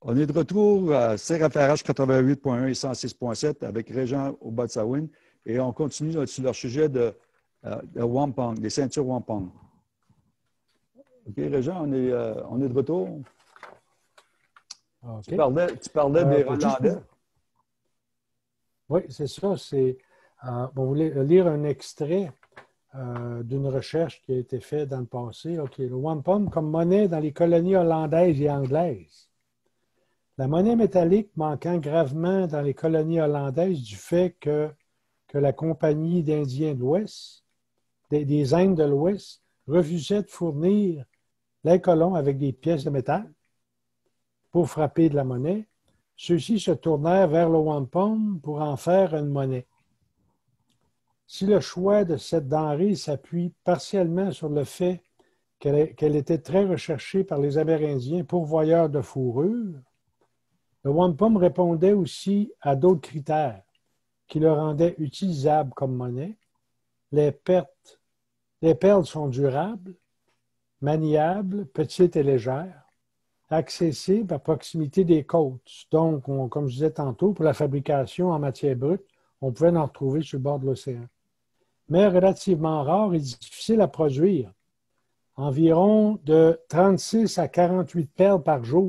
On est de retour à CRFRH 88.1 et 106.7 avec Régent au Botsawin et on continue sur leur sujet de wampum, des ceintures wampum. OK, Régent, on est de retour. Okay. Tu parlais des Hollandais. Oui, c'est ça. On voulait lire un extrait d'une recherche qui a été faite dans le passé. OK, le wampum comme monnaie dans les colonies hollandaises et anglaises. La monnaie métallique manquant gravement dans les colonies hollandaises du fait que la Compagnie d'Indiens de l'Ouest, des Indes de l'Ouest, refusait de fournir les colons avec des pièces de métal pour frapper de la monnaie. Ceux-ci se tournèrent vers le wampum pour en faire une monnaie. Si le choix de cette denrée s'appuie partiellement sur le fait qu'elle était très recherchée par les Amérindiens pourvoyeurs de fourrure, le wampum répondait aussi à d'autres critères qui le rendaient utilisable comme monnaie. Les perles sont durables, maniables, petites et légères, accessibles à proximité des côtes. Donc, comme je disais tantôt, pour la fabrication en matière brute, on pouvait en retrouver sur le bord de l'océan. Mais relativement rare et difficile à produire. Environ de 36 à 48 perles par jour.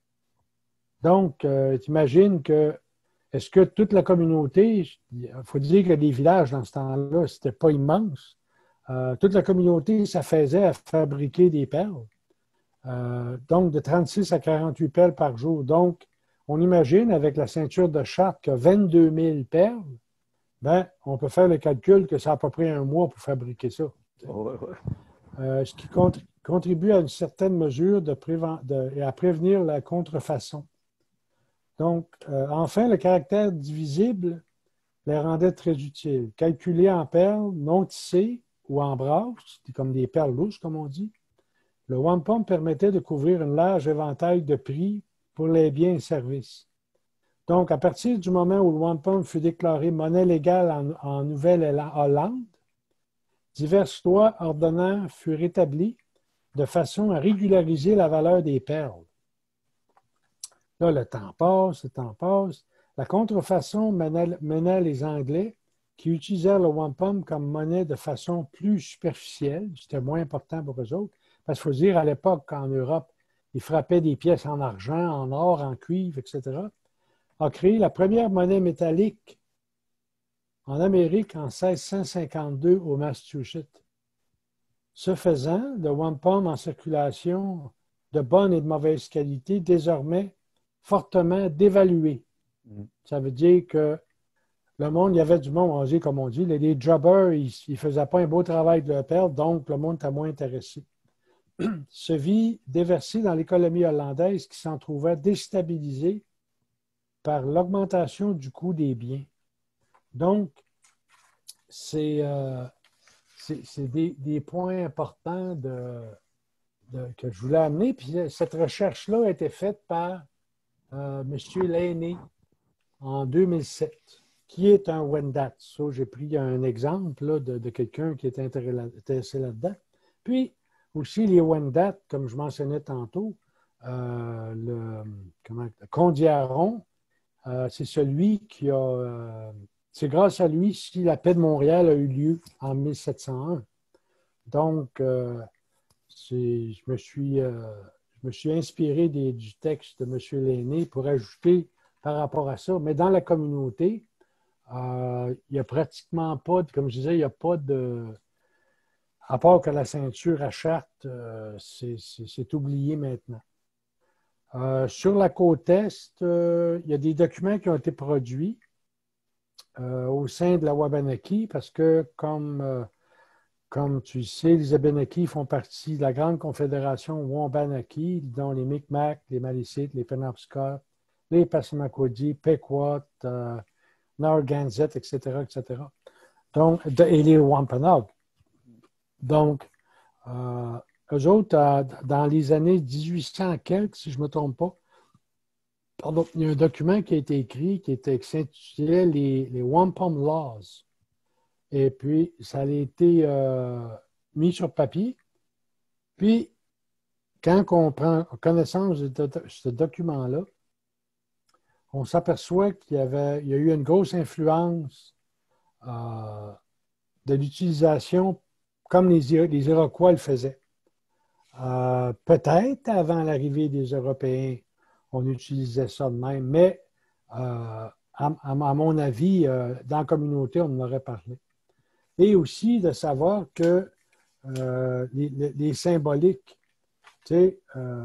Donc, tu imagines que, est-ce que toute la communauté, il faut dire que les villages dans ce temps-là, c'était pas immense, toute la communauté s'affaisait à fabriquer des perles. Donc, de 36 à 48 perles par jour. Donc, on imagine avec la ceinture de Chartres que 22 000 perles, ben, on peut faire le calcul que ça a à peu près un mois pour fabriquer ça. Ce qui contribue à une certaine mesure à prévenir la contrefaçon. Donc, enfin, le caractère divisible les rendait très utiles. Calculés en perles non tissées ou en brasses, comme des perles louches, comme on dit, le wampum permettait de couvrir un large éventail de prix pour les biens et services. Donc, à partir du moment où le wampum fut déclaré monnaie légale en Nouvelle-Hollande, diverses lois ordonnantes furent établies de façon à régulariser la valeur des perles. Là, le temps passe. La contrefaçon menait les Anglais qui utilisèrent le wampum comme monnaie de façon plus superficielle. C'était moins important pour eux autres. Parce qu'il faut dire, à l'époque, en Europe, ils frappaient des pièces en argent, en or, en cuivre, etc., a créé la première monnaie métallique en Amérique en 1652 au Massachusetts. Ce faisant, le wampum en circulation de bonne et de mauvaise qualité, désormais fortement dévalué. Ça veut dire que le monde, il y avait du monde, comme on dit, les jobbers, ils ne faisaient pas un beau travail de la perle, donc le monde était moins intéressé. Se vit déversé dans l'économie hollandaise qui s'en trouvait déstabilisée par l'augmentation du coût des biens. Donc, c'est des points importants que je voulais amener. Puis cette recherche-là a été faite par M. Lainé en 2007, qui est un Wendat. So, j'ai pris un exemple là, de quelqu'un qui est intéressé là-dedans. Puis, aussi les Wendat, comme je mentionnais tantôt, le Kondiaron, c'est celui qui a... c'est grâce à lui si la paix de Montréal a eu lieu en 1701. Donc, je me suis inspiré du texte de M. Lainé pour ajouter par rapport à ça. Mais dans la communauté, il n'y a pratiquement pas, comme je disais, il n'y a pas de... À part que la ceinture à Chartres, c'est oublié maintenant. Sur la côte Est, il y a des documents qui ont été produits au sein de la Wabanaki parce que, comme tu sais, les Abénakis font partie de la grande confédération Wabanaki, dont les Micmacs, les Malicites, les Penobscot, les Passamaquoddy, Pequot, Narragansett, etc., etc. Donc, et les Wampanoag. Donc, eux autres, dans les années 1800 quelques, si je ne me trompe pas, pardon, il y a un document qui a été écrit qui s'intitulait les Wampum Laws. Et puis, ça a été mis sur papier. Puis, quand on prend connaissance de ce document-là, on s'aperçoit il y a eu une grosse influence de l'utilisation comme les Iroquois le faisaient. Peut-être avant l'arrivée des Européens, on utilisait ça de même, mais à mon avis, dans la communauté, on en aurait parlé. Et aussi de savoir que les symboliques, tu sais,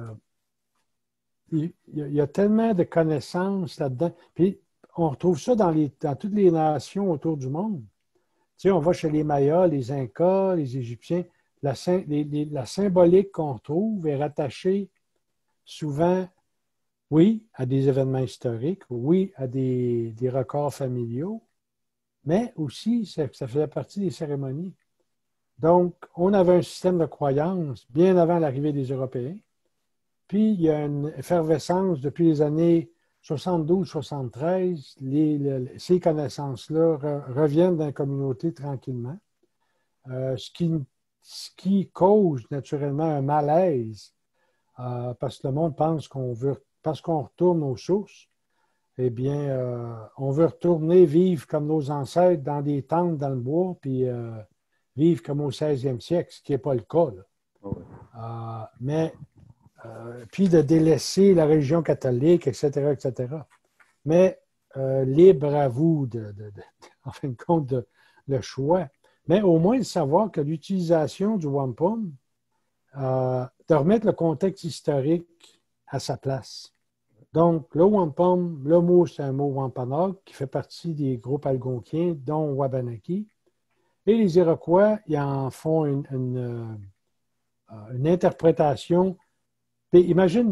il y a tellement de connaissances là-dedans. Puis on retrouve ça dans toutes les nations autour du monde. Tu sais, on va chez les Mayas, les Incas, les Égyptiens. La symbolique qu'on retrouve est rattachée souvent, oui, à des événements historiques, oui, à des records familiaux, mais aussi, ça faisait partie des cérémonies. Donc, on avait un système de croyance bien avant l'arrivée des Européens. Puis, il y a une effervescence depuis les années 72-73. Ces connaissances-là reviennent dans la communauté tranquillement, ce qui cause naturellement un malaise parce que le monde pense parce qu'on retourne aux sources, eh bien, on veut retourner vivre comme nos ancêtres dans des tentes dans le bois, puis vivre comme au 16e siècle, ce qui n'est pas le cas. Mais puis de délaisser la religion catholique, etc., etc. Mais libre à vous, en fin de compte, le choix. Mais au moins de savoir que l'utilisation du wampum, de remettre le contexte historique à sa place. Donc, le wampum, le mot, c'est un mot wampanoag qui fait partie des groupes algonquiens, dont Wabanaki. Et les Iroquois, ils en font une interprétation. Puis imagine,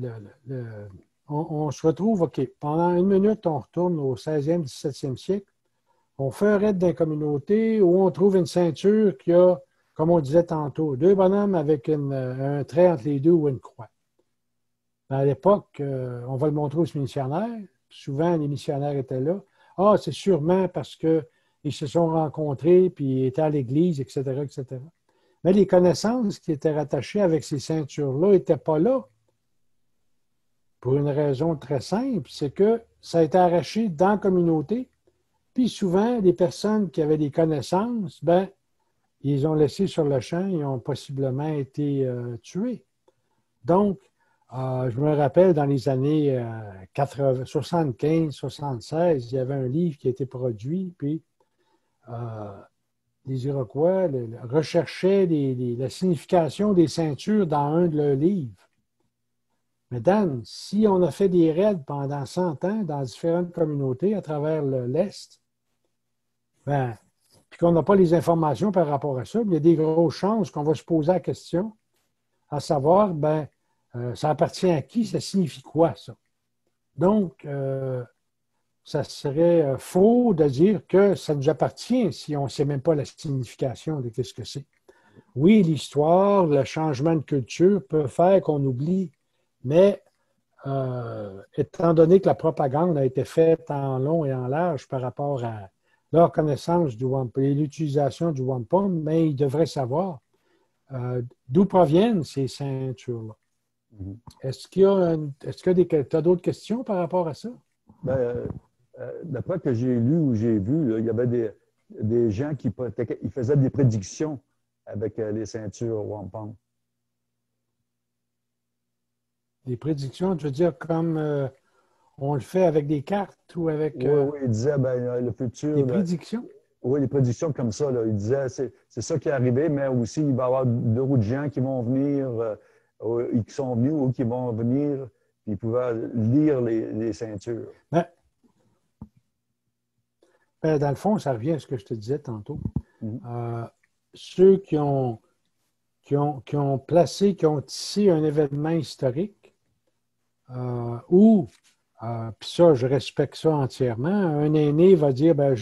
on se retrouve, OK, pendant une minute, on retourne au 16e, 17e siècle. On fait un raid dans la communauté où on trouve une ceinture qui a, comme on disait tantôt, deux bonhommes avec un trait entre les deux ou une croix. À l'époque, on va le montrer aux missionnaires. Souvent, les missionnaires étaient là. Ah, c'est sûrement parce qu'ils se sont rencontrés, puis ils étaient à l'église, etc., etc. Mais les connaissances qui étaient rattachées avec ces ceintures-là n'étaient pas là. Pour une raison très simple, c'est que ça a été arraché dans la communauté. Puis souvent, les personnes qui avaient des connaissances, ben, ils ont laissé sur le champ, ils ont possiblement été tués. Donc, je me rappelle dans les années 75-76, il y avait un livre qui a été produit, puis les Iroquois recherchaient la signification des ceintures dans un de leurs livres. Mais Dan, si on a fait des raids pendant 100 ans dans différentes communautés à travers l'Est, ben, puis qu'on n'a pas les informations par rapport à ça, il y a des grosses chances qu'on va se poser la question, à savoir, ben, ça appartient à qui, ça signifie quoi, ça? Donc, ça serait faux de dire que ça nous appartient si on ne sait même pas la signification de ce que c'est. Oui, l'histoire, le changement de culture peut faire qu'on oublie, mais étant donné que la propagande a été faite en long et en large par rapport à leur connaissance du wampum et l'utilisation du wampum, mais ils devraient savoir d'où proviennent ces ceintures-là. Mm-hmm. Est-ce que tu as d'autres questions par rapport à ça? Ben, d'après que j'ai lu ou j'ai vu, là, il y avait des gens qui ils faisaient des prédictions avec les ceintures wampum. Des prédictions, tu veux dire comme on le fait avec des cartes ou avec... Oui, il disait ben, le futur... Des prédictions? Oui, des prédictions comme ça. Là. Il disait c'est ça qui est arrivé, mais aussi il va y avoir d'autres gens qui vont venir, qui sont venus ou qui vont venir, puis ils pouvaient lire les ceintures. Dans le fond, ça revient à ce que je te disais tantôt. Mm-hmm. Ceux qui ont placé, qui ont tissé un événement historique, ou, puis ça, je respecte ça entièrement, un aîné va dire, ben,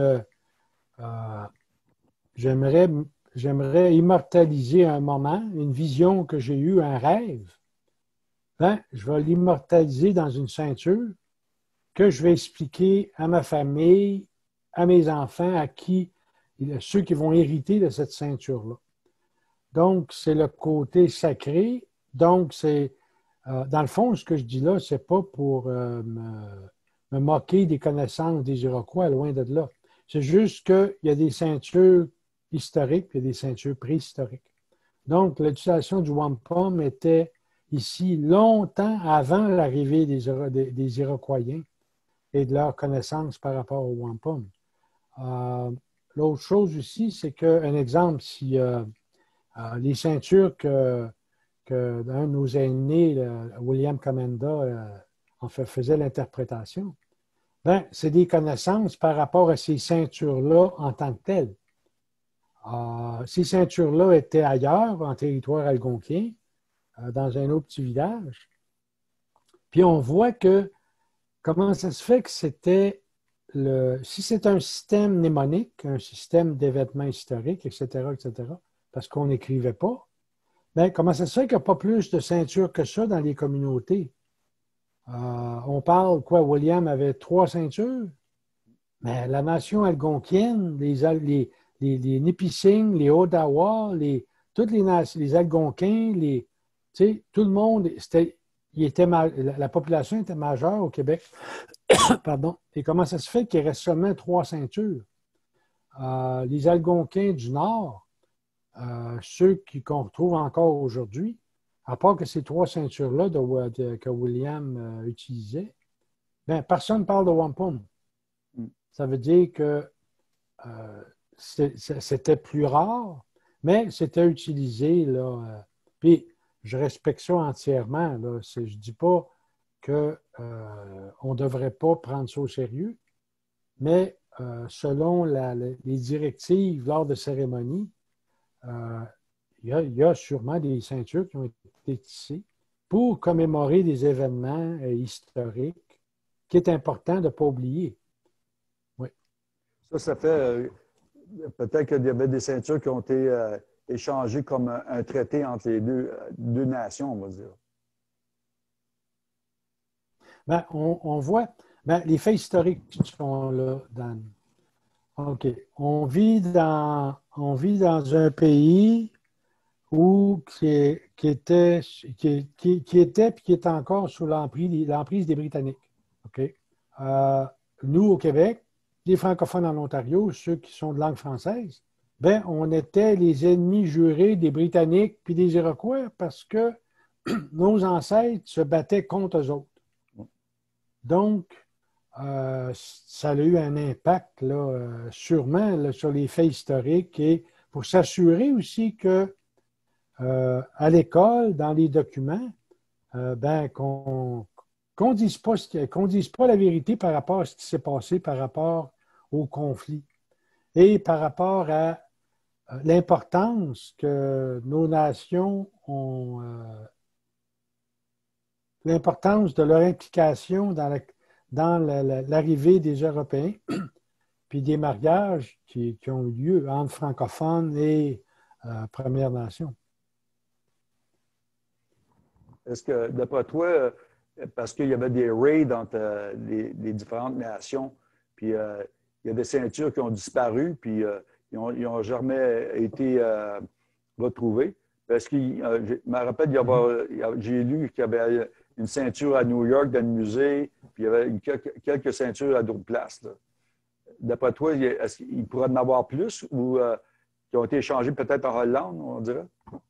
j'aimerais immortaliser un moment, une vision que j'ai eue, un rêve. Ben, je vais l'immortaliser dans une ceinture que je vais expliquer à ma famille, à mes enfants, ceux qui vont hériter de cette ceinture-là. Donc, c'est le côté sacré. Donc, c'est, dans le fond, ce que je dis là, c'est pas pour me moquer des connaissances des Iroquois, loin de là. C'est juste qu'il y a des ceintures historiques et des ceintures préhistoriques. Donc, l'utilisation du wampum était ici longtemps avant l'arrivée des Iroquois et de leur connaissance par rapport au wampum. L'autre chose aussi, c'est qu'un exemple, si les ceintures que d'un de nos aînés, William Comenda, en fait, faisait l'interprétation, ben, c'est des connaissances par rapport à ces ceintures-là en tant que telles. Ces ceintures-là étaient ailleurs, en territoire algonquin, dans un autre petit village. Puis on voit que comment ça se fait que c'était si c'est un système mnémonique, un système d'événements historiques, etc., parce qu'on n'écrivait pas, bien, comment ça se fait qu'il n'y a pas plus de ceintures que ça dans les communautés? On parle, quoi, William avait 3 ceintures, mais la nation algonquienne, les Nipissing, les Odawa, toutes les Algonquins, tout le monde, la population était majeure au Québec. Pardon. Et comment ça se fait qu'il reste seulement 3 ceintures? Les Algonquins du Nord, ceux qu'on retrouve encore aujourd'hui, à part que ces 3 ceintures-là que William utilisait, ben, personne ne parle de wampum. Ça veut dire que c'était plus rare, mais c'était utilisé. Là, puis, je respecte ça entièrement. Là, je ne dis pas qu'on ne devrait pas prendre ça au sérieux, mais selon les directives lors de cérémonies, il y a sûrement des ceintures qui ont été tissées pour commémorer des événements historiques qui est important de ne pas oublier. Oui. Ça fait peut-être qu'il y avait des ceintures qui ont été échangées comme un traité entre les deux nations, on va dire. Ben, on voit, ben, les faits historiques sont là, Dan. OK. On vit dans un pays qui était puis qui est encore sous l'emprise des Britanniques. OK? Nous, au Québec, les francophones en Ontario, ceux qui sont de langue française, ben, on était les ennemis jurés des Britanniques puis des Iroquois parce que nos ancêtres se battaient contre eux autres. Donc, ça a eu un impact là, sûrement là, sur les faits historiques et pour s'assurer aussi que à l'école, dans les documents, ben, qu'on ne dise pas la vérité par rapport à ce qui s'est passé, par rapport au conflit et par rapport à l'importance que nos nations ont, l'importance de leur implication dans l'arrivée des Européens, puis des mariages qui ont eu lieu entre francophones et Premières Nations. Est-ce que, d'après toi, parce qu'il y avait des raids entre les différentes nations, puis il y a des ceintures qui ont disparu, puis ils n'ont jamais été retrouvées. Parce que je me rappelle, j'ai lu qu'il y avait une ceinture à New York dans le musée, puis il y avait quelques ceintures à d'autres places. D'après toi, est-ce qu'il pourrait en avoir plus ou qui ont été échangées peut-être en Hollande, on dirait?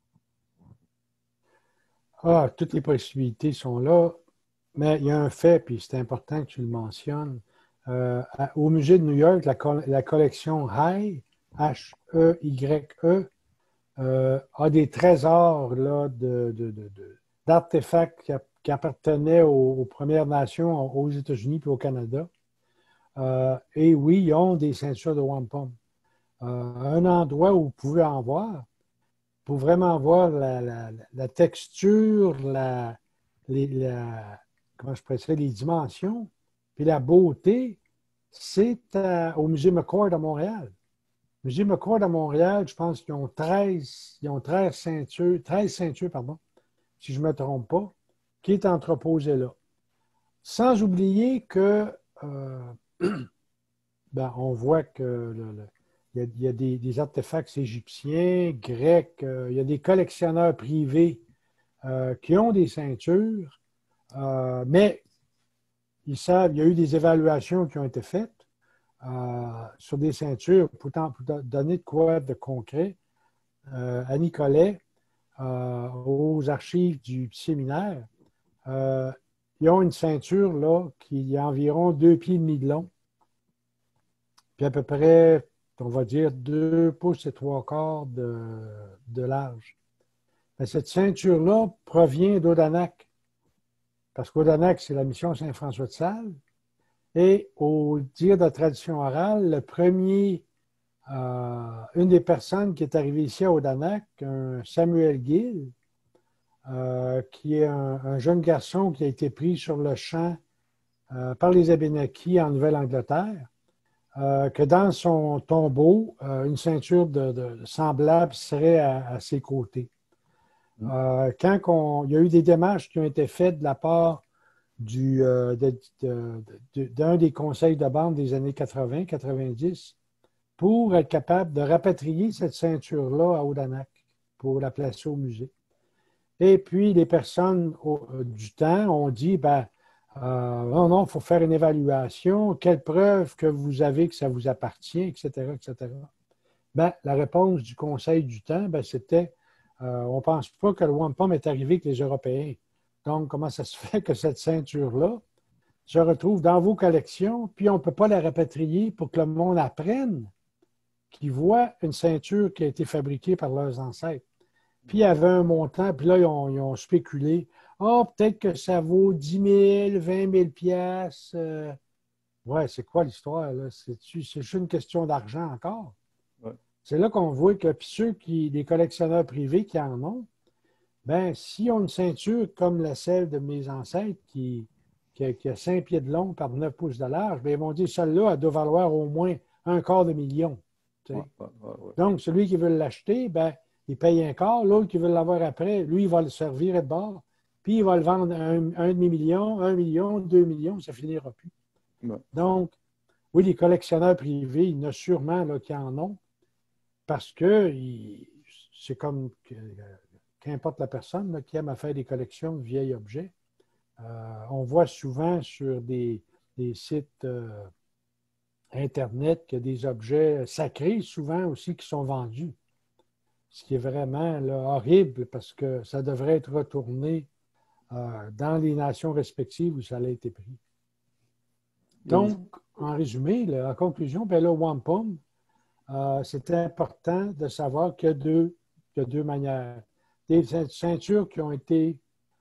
Toutes les possibilités sont là, mais il y a un fait, puis c'est important que tu le mentionnes. Au musée de New York, la collection Hay, H-E-Y-E, a des trésors là, d'artefacts qui appartenaient aux Premières Nations aux États-Unis et au Canada. Et oui, ils ont des ceintures de wampum. Un endroit où vous pouvez en voir, pour vraiment voir la texture, comment je pourrais dire, les dimensions, puis la beauté, c'est au Musée McCord à Montréal. Le Musée McCord à Montréal, je pense qu'ils ont 13 ceintures, pardon, si je ne me trompe pas, qui est entreposé là. Sans oublier que ben, on voit que il y a des artefacts égyptiens, grecs, il y a des collectionneurs privés qui ont des ceintures, mais ils savent, il y a eu des évaluations qui ont été faites sur des ceintures pour donner de quoi de concret à Nicolet, aux archives du séminaire. Ils ont une ceinture là, qui a environ 2,5 pieds de long, puis à peu près, on va dire, 2 pouces et 3/4 de large. Mais cette ceinture-là provient d'Odanak, parce qu'Odanak, c'est la mission Saint-François de Sales. Et au dire de la tradition orale, une des personnes qui est arrivée ici à Odanak, un Samuel Gill, qui est un jeune garçon qui a été pris sur le champ par les Abénaquis en Nouvelle-Angleterre, que dans son tombeau, une ceinture semblable serait à ses côtés. Quand il y a eu des démarches qui ont été faites de la part d'un des conseils de bande des années 80-90 pour être capable de rapatrier cette ceinture-là à Odanak pour la placer au musée. Et puis, les personnes du temps ont dit, non, il faut faire une évaluation. Quelle preuve que vous avez que ça vous appartient, etc., etc. La réponse du Conseil du temps, c'était, on ne pense pas que le wampum est arrivé avec les Européens. Donc, comment ça se fait que cette ceinture-là se retrouve dans vos collections, puis on ne peut pas la rapatrier pour que le monde apprenne qu'ils voient une ceinture qui a été fabriquée par leurs ancêtres. Puis il y avait un montant, puis là, ils ont spéculé. Peut-être que ça vaut 10 000, 20 000 piastres. Ouais, c'est quoi l'histoire, là? C'est juste une question d'argent encore. Ouais. C'est là qu'on voit que les collectionneurs privés qui en ont, s'ils ont une ceinture comme celle de mes ancêtres qui a 5 pieds de long par 9 pouces de large, ils vont dire celle-là, elle doit valoir au moins $250 000. Donc, celui qui veut l'acheter, il paye un quart. L'autre qui veut l'avoir après, lui, il va le servir de bord. Puis, il va le vendre à un demi-million, 1 million, 2 millions, ça ne finira plus. Ouais. Donc, oui, les collectionneurs privés, il y en a sûrement là, qui en ont parce que c'est comme qu'importe la personne là, qui aime à faire des collections de vieils objets. On voit souvent sur des sites Internet qu'il y a des objets sacrés, souvent aussi, qui sont vendus. Ce qui est vraiment là, horrible parce que ça devrait être retourné dans les nations respectives où ça a été pris. Donc, en résumé, là, en conclusion, le wampum, c'est important de savoir qu'il y a deux manières. Des ceintures qui ont été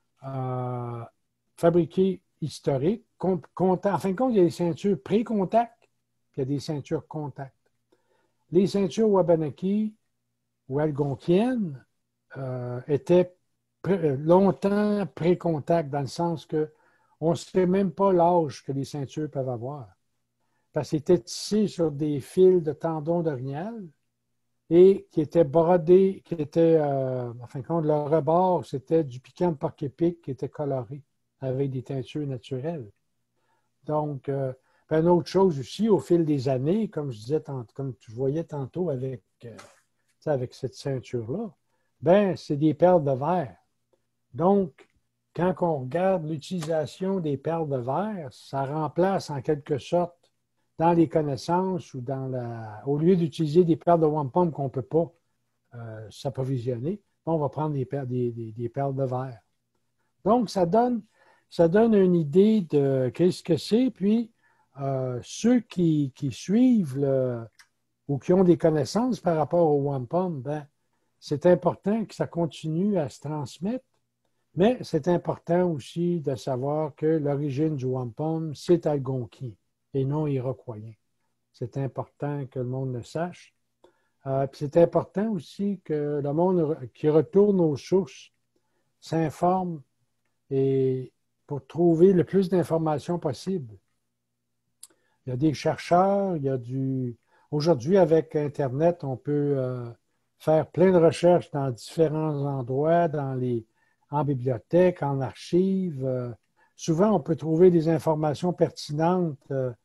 fabriquées historiques. En fin de compte, il y a des ceintures pré-contact, puis il y a des ceintures contact. Les ceintures Wabanaki ou algonquiennes étaient longtemps pré-contact dans le sens qu'on ne sait même pas l'âge que les ceintures peuvent avoir. Parce qu'ils étaient tissés sur des fils de tendons d'orignal et qui étaient brodés, qui étaient, en fin de compte, le rebord, c'était du piquant de porc-épic qui était coloré avec des teintures naturelles. Donc, une autre chose aussi, au fil des années, comme je disais, comme tu voyais tantôt avec cette ceinture-là, c'est des perles de verre. Donc, quand on regarde l'utilisation des perles de verre, ça remplace en quelque sorte dans les connaissances ou au lieu d'utiliser des perles de wampum qu'on ne peut pas s'approvisionner, on va prendre des perles de verre. Donc, ça donne une idée de qu'est-ce que c'est. Puis, ceux qui suivent ou qui ont des connaissances par rapport au wampum, c'est important que ça continue à se transmettre, mais c'est important aussi de savoir que l'origine du wampum, c'est algonquin et non iroquoien. C'est important que le monde le sache. Puis c'est important aussi que le monde qui retourne aux sources s'informe et pour trouver le plus d'informations possible. Il y a des chercheurs, Aujourd'hui, avec Internet, on peut faire plein de recherches dans différents endroits, en bibliothèque, en archives. Souvent, on peut trouver des informations pertinentes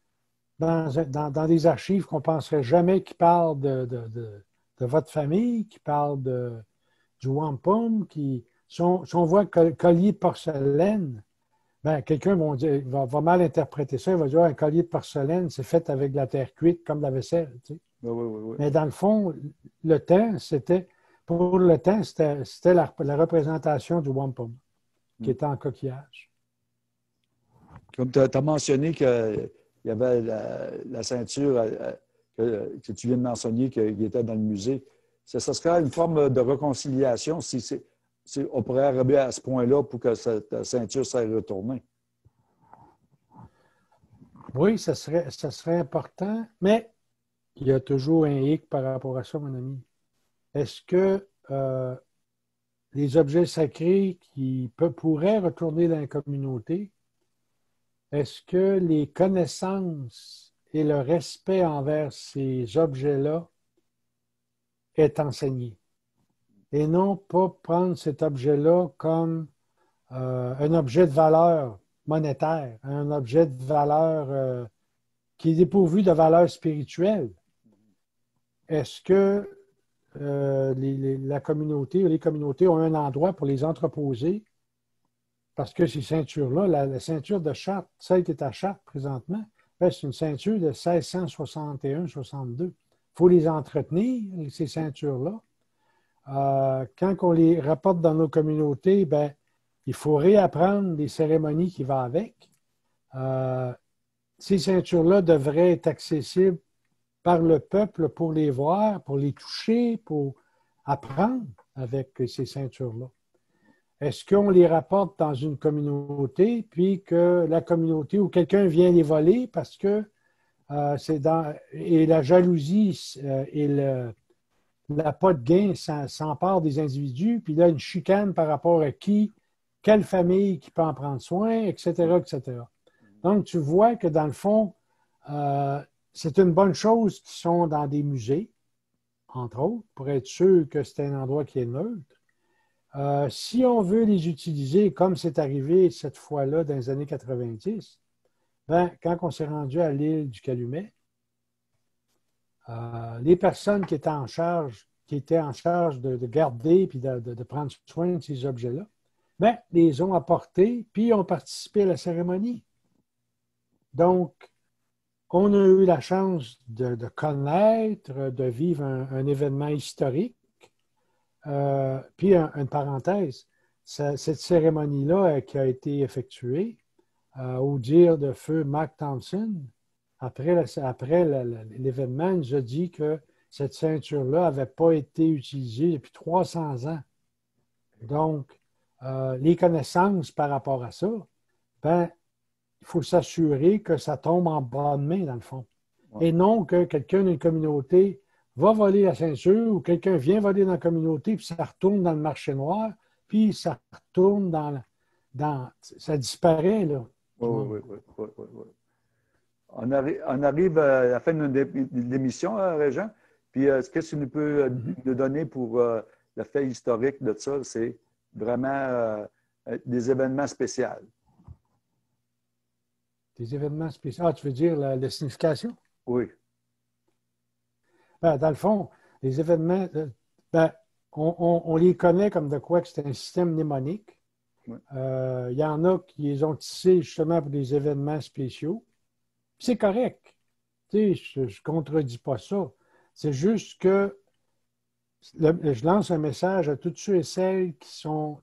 dans des archives qu'on ne penserait jamais qui parlent de votre famille, qui parlent du wampum, si on voit collier de porcelaine, Ben, quelqu'un va mal interpréter ça. Il va dire un collier de porcelaine, c'est fait avec de la terre cuite comme la vaisselle. Tu sais. Oui, oui, oui, oui. Mais dans le fond, pour le temps, c'était la représentation du wampum qui était en coquillage. Comme tu as mentionné qu'il y avait la ceinture que tu viens de mentionner qui était dans le musée, ça serait une forme de réconciliation si on pourrait arriver à ce point-là pour que cette ceinture soit retournée. Oui, ça serait important, mais il y a toujours un hic par rapport à ça, mon ami. Est-ce que les objets sacrés qui pourraient retourner dans la communauté, est-ce que les connaissances et le respect envers ces objets-là est enseigné? Et non pas prendre cet objet-là comme un objet de valeur monétaire, un objet de valeur qui est dépourvu de valeur spirituelle. Est-ce que la communauté ou les communautés ont un endroit pour les entreposer? Parce que ces ceintures-là, la ceinture de Chartres, celle qui est à Chartres présentement, c'est une ceinture de 1661-62. Il faut les entretenir, ces ceintures-là. Quand on les rapporte dans nos communautés, ben, il faut réapprendre les cérémonies qui vont avec. Ces ceintures-là devraient être accessibles par le peuple pour les voir, pour les toucher, pour apprendre avec ces ceintures-là. Est-ce qu'on les rapporte dans une communauté, puis que la communauté ou quelqu'un vient les voler parce que et la jalousie et l'appât de gain s'empare des individus, puis là, une chicane par rapport à quelle famille qui peut en prendre soin, etc., etc. Donc, tu vois que dans le fond, c'est une bonne chose qu'ils sont dans des musées, entre autres, pour être sûr que c'est un endroit qui est neutre. Si on veut les utiliser comme c'est arrivé cette fois-là dans les années 90, ben, quand on s'est rendu à l'île du Calumet, les personnes qui étaient en charge de garder et de prendre soin de ces objets-là, ben, les ont apportés puis ont participé à la cérémonie. Donc, on a eu la chance de connaître, de vivre un événement historique. Puis, une parenthèse, cette cérémonie-là qui a été effectuée, au dire de feu Mark Thompson, après l'événement, il nous a dit que cette ceinture-là n'avait pas été utilisée depuis 300 ans. Donc, les connaissances par rapport à ça, ben, il faut s'assurer que ça tombe en bonne main, dans le fond. Ouais. Et non que quelqu'un d'une communauté va voler la ceinture ou quelqu'un vient voler dans la communauté, puis ça retourne dans le marché noir, puis ça retourne ça disparaît, là. Oui. On arrive à la fin de l'émission, Régent. Puis, ce que tu nous peux nous donner pour le fait historique de ça, c'est vraiment des événements spéciaux. Des événements spéciaux. Ah, tu veux dire la signification? Oui. Ben, dans le fond, les événements, ben, on les connaît comme de quoi que c'est un système mnémonique. Oui. Il y en a qui les ont tissés justement pour des événements spéciaux. C'est correct. Tu sais, je ne contredis pas ça. C'est juste que je lance un message à tous ceux et celles qui ont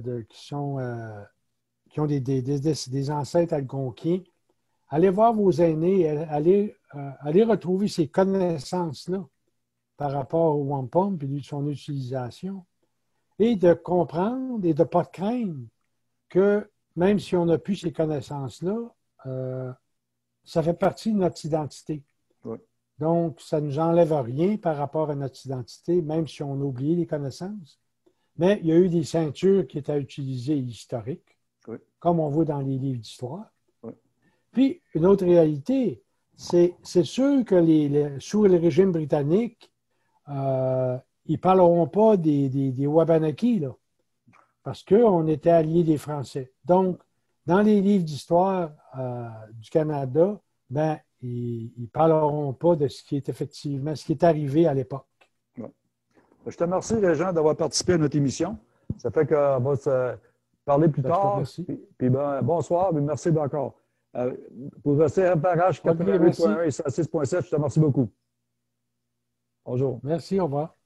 des ancêtres algonquiens. Allez voir vos aînés, allez retrouver ces connaissances-là par rapport au wampum et de son utilisation et de comprendre et de ne pas craindre que même si on n'a plus ces connaissances-là, ça fait partie de notre identité. Oui. Donc, ça ne nous enlève rien par rapport à notre identité, même si on a oublié les connaissances. Mais il y a eu des ceintures qui étaient à utiliser historiques, oui, comme on voit dans les livres d'histoire. Oui. Puis, une autre réalité, c'est sûr que sous le régime britannique, ils ne parleront pas des Wabanaki, là, parce qu'on était alliés des Français. Donc, dans les livres d'histoire du Canada, ben, ils ne parleront pas de ce qui est arrivé à l'époque. Ouais. Je te remercie, Régent, d'avoir participé à notre émission. Ça fait qu'on va parler plus Ben, je te tard. remercie. Puis ben, bonsoir, mais merci encore. Pour le CFRH OK, merci. 88.1 et 106.7, je te remercie beaucoup. Bonjour. Merci, au revoir.